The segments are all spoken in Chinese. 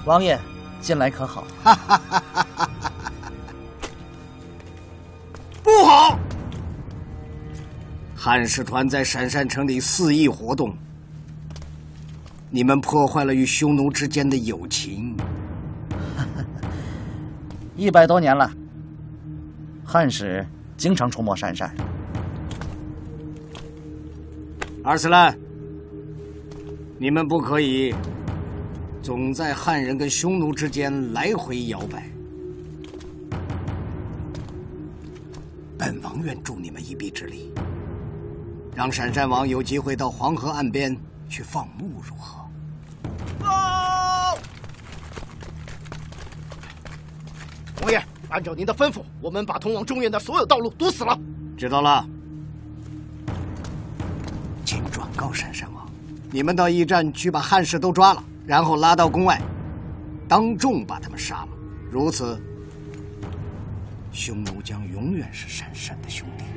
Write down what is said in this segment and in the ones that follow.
王爷，近来可好？ 不好！汉使团在闪山城里肆意活动，你们破坏了与匈奴之间的友情。 100多年了，汉使经常出没闪山。 阿斯兰，你们不可以总在汉人跟匈奴之间来回摇摆。本王愿助你们一臂之力，让闪山王有机会到黄河岸边去放牧，如何？ 王爷，按照您的吩咐，我们把通往中原的所有道路堵死了。 知道了。请转告闪山王，你们到驿站去把汉士都抓了，然后拉到宫外，当众把他们杀了。如此，匈奴将永远是闪山的兄弟。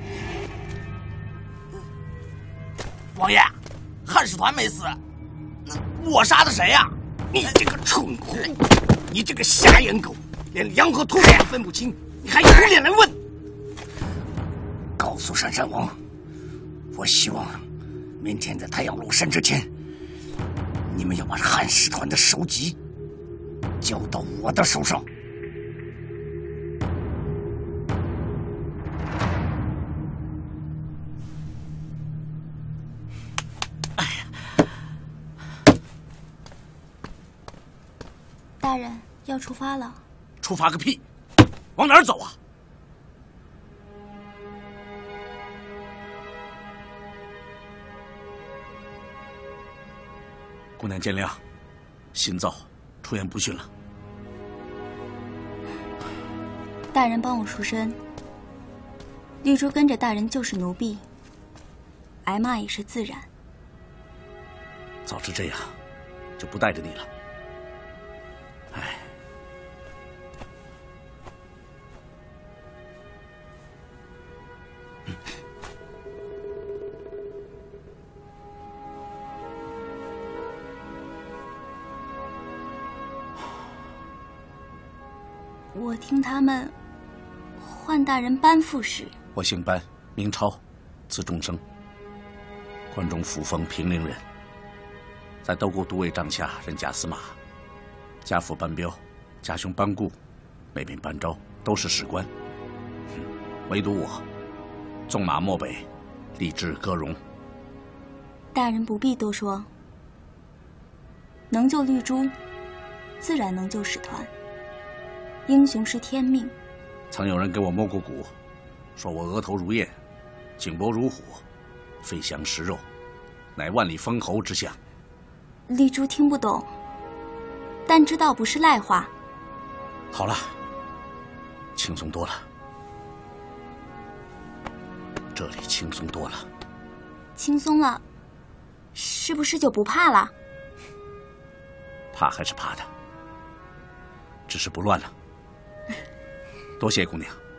王爷，汉使团没死，我杀的谁呀？ 你这个蠢货，你这个瞎眼狗，连良和兔都分不清，你还有脸来问？告诉闪山王，我希望明天在太阳落山之前，你们要把汉使团的首级交到我的手上。 大人要出发了。 出发个屁！往哪儿走啊？姑娘见谅，新造出言不逊了。 大人帮我赎身，绿珠跟着大人就是奴婢，挨骂也是自然。 早知这样，就不带着你了。唉， 我听他们唤大人班副使。 我姓班，名超，字仲生，关中扶风平陵人，在斗固都尉帐下任假司马。家父班彪，家兄班固，妹妹班昭都是史官，唯独我，纵马漠北，立志歌戎。 大人不必多说，能救绿珠，自然能救使团。英雄是天命。 曾有人给我摸过骨，说我额头如燕，颈脖如虎，飞翔食肉，乃万里封侯之相。 绿珠听不懂，但知道不是赖话。 好了，轻松多了，这里轻松多了。 轻松了，是不是就不怕了？ 怕还是怕的，只是不乱了。多谢姑娘。